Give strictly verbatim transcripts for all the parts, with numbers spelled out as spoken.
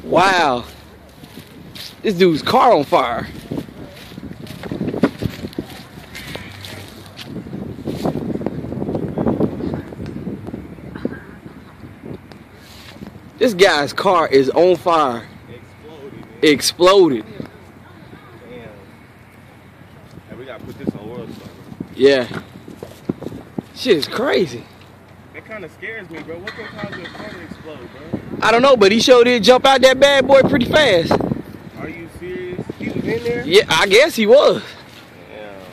Wow. This dude's car on fire. This guy's car is on fire. Exploded. Man. Exploded. Damn. Hey, we gotta put this on World Star. Yeah. Shit is crazy. That kind of scares me, bro. What can cause your car to explode, bro? I don't know, but he sure did jump out that bad boy pretty fast. Are you serious? He was in there? Yeah, I guess he was. Yeah.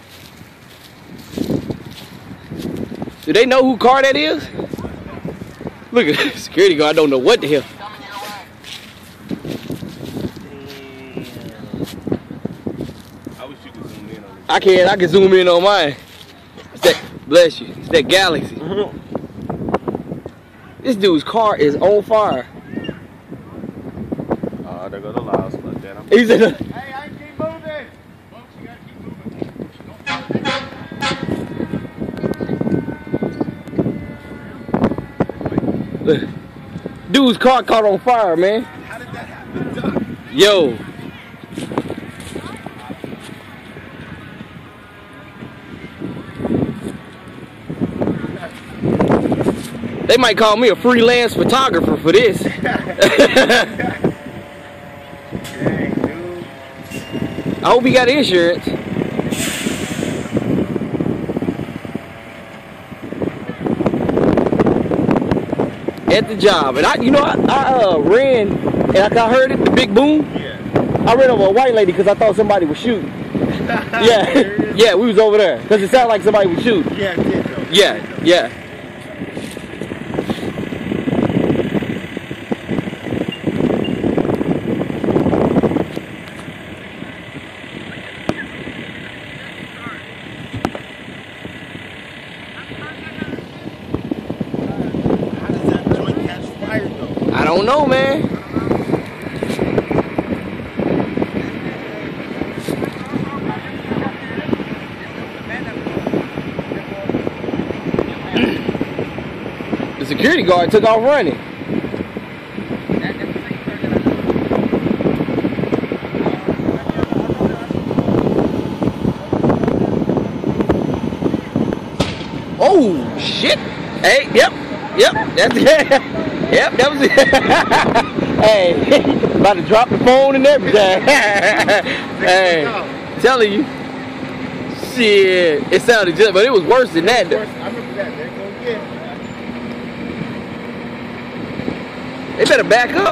Do they know who car that is? Look at the security guard. I don't know what the hell. I wish you could zoom in on this. I can. I can zoom in on mine. It's that, bless you. It's that Galaxy. This dude's car is on fire. Oh, there go the loud spot. That I'm. He's in a, Hey, I keep moving. Folks, you gotta keep moving. look. Dude's car caught on fire, man. How did that happen? Yo. They might call me a freelance photographer for this. Dang, dude. I hope he got insurance. At the job, and I, you know, I, I uh, ran, and I, I heard it, the big boom. Yeah. I ran over a white lady because I thought somebody was shooting. Yeah, yeah, we was over there because it sounded like somebody was shooting. Yeah, it did though. Yeah, yeah. How does that joint catch fire though? I don't know, man. The security guard took off running. Oh shit! Hey, yep, yep, that's it. Yep, that was it. Hey, about to drop the phone and everything. Hey, telling you, shit, it sounded just, but it was worse than that. Though. I remember that. There go again. They better back up.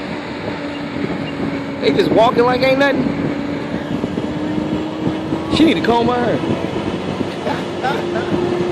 They just walking like ain't nothing. She need to comb her hair.